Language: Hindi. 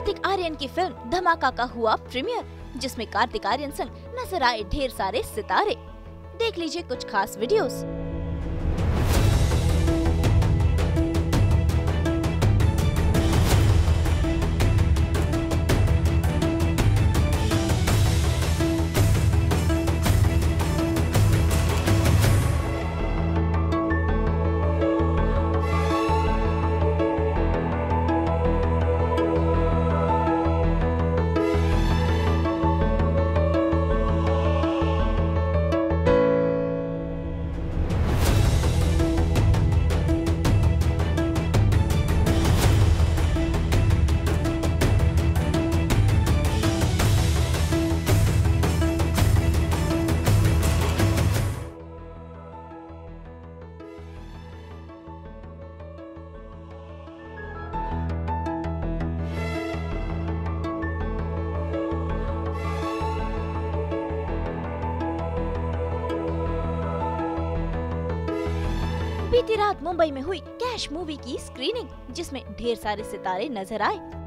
कार्तिक आर्यन की फिल्म धमाका का हुआ प्रीमियर, जिसमें कार्तिक आर्यन संग नजर आए ढेर सारे सितारे। देख लीजिए कुछ खास वीडियोस। बीती रात मुंबई में हुई कैश मूवी की स्क्रीनिंग, जिसमें ढेर सारे सितारे नजर आए।